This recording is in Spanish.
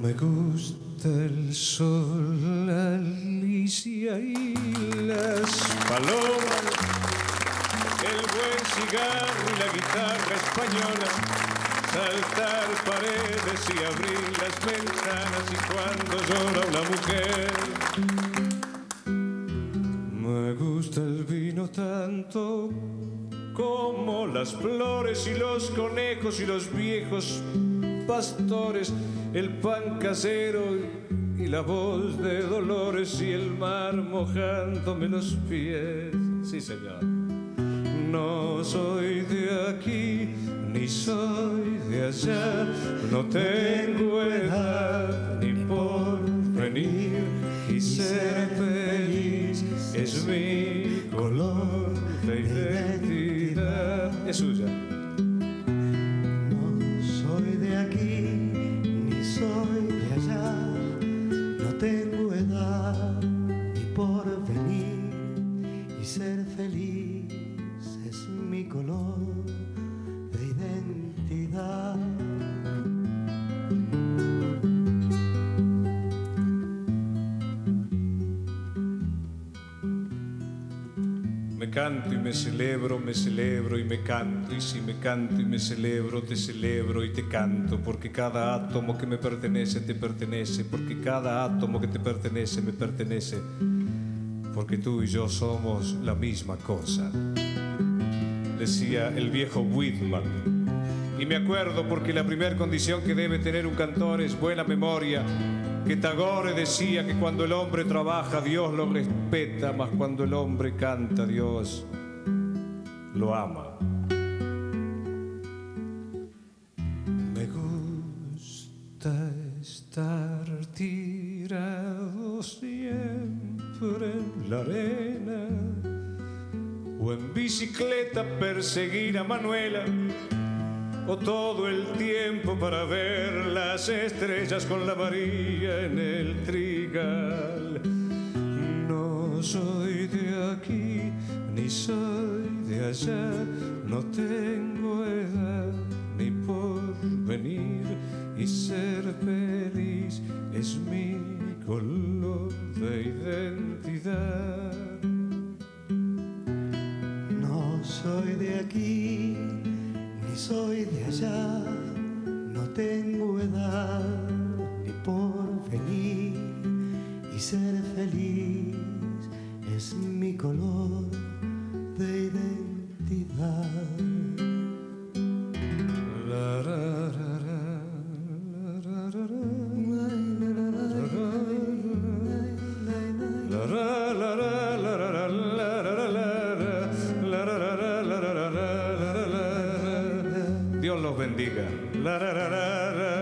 Me gusta el sol, Alicia y las palomas, el buen cigarro y la guitarra española, saltar paredes y abrir las ventanas y cuando llora una mujer. Me gusta el vino tanto como las flores y los conejos y los viejos pastores, el pan casero y la voz de Dolores y el mar mojándome los pies. Sí, señor. No soy de aquí ni soy de allá, no tengo edad ni por venir, y ser feliz es mi color de identidad. Es suya. Soy de aquí, ni soy de allá, no tengo edad ni por venir, y ser feliz es mi color de identidad. Me canto y me celebro y me canto, y si me canto y me celebro, te celebro y te canto, porque cada átomo que me pertenece te pertenece, porque cada átomo que te pertenece me pertenece, porque tú y yo somos la misma cosa, decía el viejo Whitman. Y me acuerdo porque la primera condición que debe tener un cantor es buena memoria, que Tagore decía que cuando el hombre trabaja Dios lo respeta, mas cuando el hombre canta Dios lo ama. Me gusta estar tirado siempre en la arena o en bicicleta perseguir a Manuela, o todo el tiempo para ver las estrellas con la María en el trigal. No soy de aquí ni soy de allá, no tengo edad ni por venir, y ser feliz es mi color de identidad. No soy de aquí, ni soy de allá, no tengo edad ni por venir, y ser feliz es mi color de identidad. La, ra, ra, ra, la, ra, ra, la, ra, la, ra, la, ra, ra, la, ra, ra, la, ra, ra, la, ra, ra, la, ra, ra, Dios los bendiga. La, ra, ra, ra, ra.